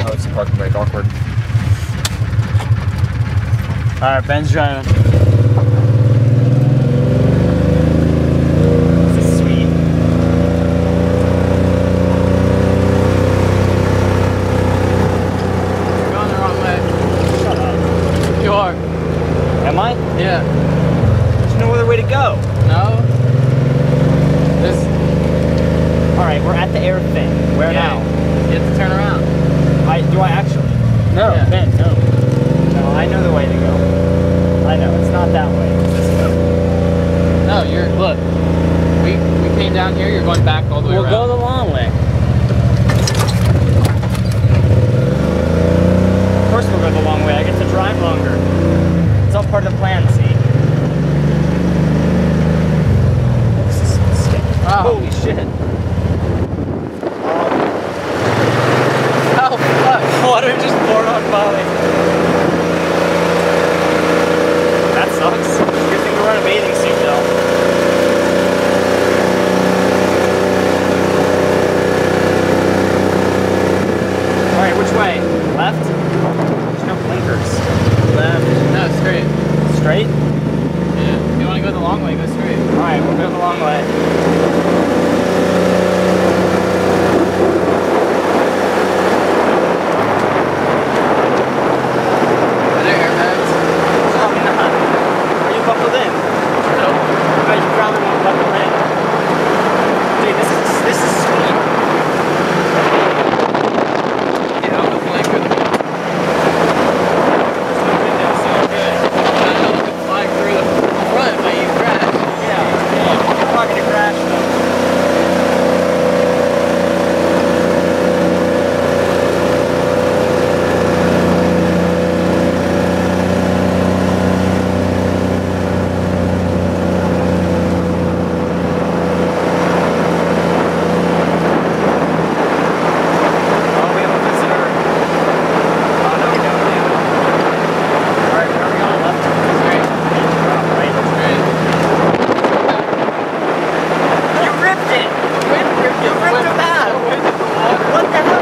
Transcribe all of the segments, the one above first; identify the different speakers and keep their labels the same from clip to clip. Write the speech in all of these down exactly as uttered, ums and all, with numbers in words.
Speaker 1: Oh, it's a parking brake, awkward.
Speaker 2: Alright, Ben's driving. This is sweet.
Speaker 3: You're going the wrong way.
Speaker 2: Shut up.
Speaker 3: You are.
Speaker 2: Am I?
Speaker 3: Yeah.
Speaker 2: There's no other way to go.
Speaker 3: No? This.
Speaker 2: Alright, we're at the air thing. Where
Speaker 3: Yeah.
Speaker 2: now?
Speaker 3: You have to turn around.
Speaker 2: I, do I actually? No,
Speaker 3: Yeah.
Speaker 2: Ben, no. No, I know the way to go. I know, it's not that way. It's this way.
Speaker 3: No, you're, look. We we came down here, you're going back all the way
Speaker 2: We'll
Speaker 3: around.
Speaker 2: go the long way. Of course we'll go the long way. I get to drive longer. It's all part of the plan, see? This is sick.
Speaker 3: Wow.
Speaker 2: Holy shit.
Speaker 3: Oh, fuck.
Speaker 2: Water just poured on Molly. That sucks. Good thing we're in a bathing suit, though. Alright, which way? Left? There's no blinkers. Left.
Speaker 3: No, straight.
Speaker 2: Straight?
Speaker 3: Yeah. If you want to go the long way, go straight.
Speaker 2: Alright, we'll go the long way.
Speaker 3: Are there airbags?
Speaker 2: Probably not. Are you buckled in?
Speaker 3: No.
Speaker 2: No, you probably won't buckle in. Dude, this is this is sweet.
Speaker 3: Yeah, I'm looking like good.
Speaker 2: Windows, so good.
Speaker 3: I know you can fly through the front, but you crash.
Speaker 2: Yeah, yeah. You're not gonna crash though. Oh, we have a visitor. Oh, no, we don't. Yeah. Alright, where are we going? Left?
Speaker 3: Straight.
Speaker 2: Oh, right.
Speaker 3: Straight.
Speaker 2: You ripped it!
Speaker 3: Wind ripped
Speaker 2: You ripped
Speaker 3: wind-
Speaker 2: him out!
Speaker 3: the wind hit the water.
Speaker 2: What the hell?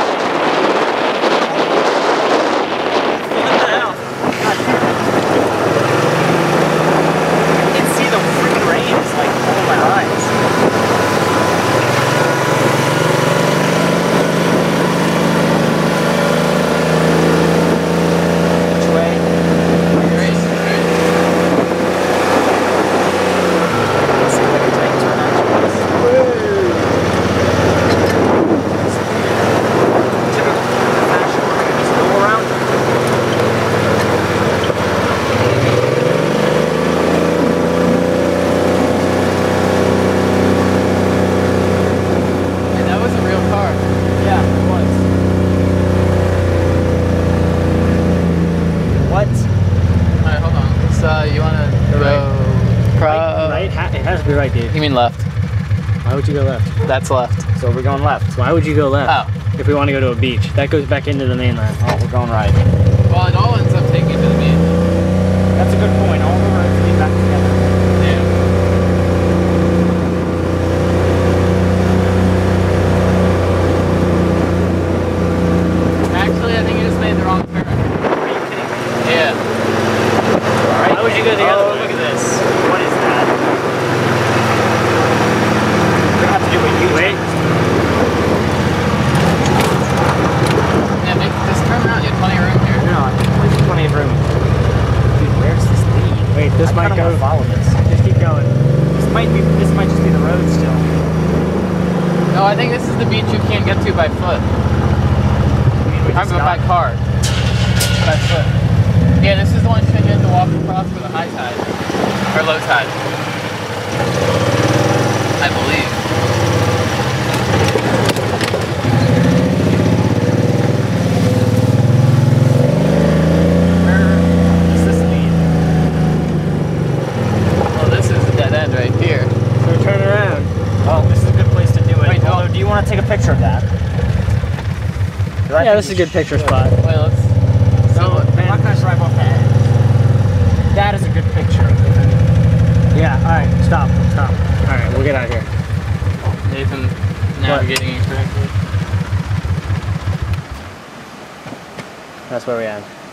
Speaker 2: What the hell? God damn it. I can see the freaking rain. It's like pulling my eyes. Which way?
Speaker 3: Straight, straight.
Speaker 2: Let's see if I can take a turn after this. Typical fashion. We're gonna just go around.
Speaker 3: Hey, that was a real car.
Speaker 2: Yeah, it was. What?
Speaker 3: Alright, hold on. Let's, uh, you wanna go
Speaker 2: Right,
Speaker 3: pro-
Speaker 2: right? Ha- It has to be right, dude.
Speaker 3: You mean left?
Speaker 2: Why would you go left?
Speaker 3: That's left.
Speaker 2: So we're going left. Why would you go left?
Speaker 3: Oh.
Speaker 2: If we want to go to a beach. That goes back into the mainland. Oh, we're going right.
Speaker 3: Well, it all ends up taking you to the beach.
Speaker 2: That's a good point. All the roads lead back together.
Speaker 3: Yeah. Actually, I think you just made the wrong turn.
Speaker 2: Are you kidding me?
Speaker 3: Yeah.
Speaker 2: Why would you go the
Speaker 3: Oh,
Speaker 2: other way?
Speaker 3: look at this.
Speaker 2: What is that? We have to do a U-turn.
Speaker 3: Yeah, make this turn around. You have plenty of room here.
Speaker 2: No, there's plenty of room. Dude, where's this lead? Wait, this
Speaker 4: I
Speaker 2: might
Speaker 4: kinda
Speaker 2: go.
Speaker 4: wanna follow this.
Speaker 2: Just keep going. This might be. This might just be the road still.
Speaker 3: No, I think this is the beach you can't get to by foot.
Speaker 2: I mean, we
Speaker 3: I'm
Speaker 2: just
Speaker 3: going by
Speaker 2: got-
Speaker 3: car. By foot. Yeah, this is the one you have to walk across for the high tide. Or low tide. I believe.
Speaker 2: Where does this lead?
Speaker 3: Well, this is a dead end right here.
Speaker 2: So turn around. Oh, this is a good place to do it.
Speaker 3: Wait,
Speaker 2: Although,
Speaker 3: no.
Speaker 2: do you want to take a picture of that?
Speaker 4: Yeah, this is a good picture spot.
Speaker 3: Wait, let's.
Speaker 2: No, I'm not gonna drive off that. That is a good picture.
Speaker 4: Yeah, alright, stop, stop. Alright, we'll get out of here.
Speaker 3: Nathan navigating incorrectly.
Speaker 4: That's where we end.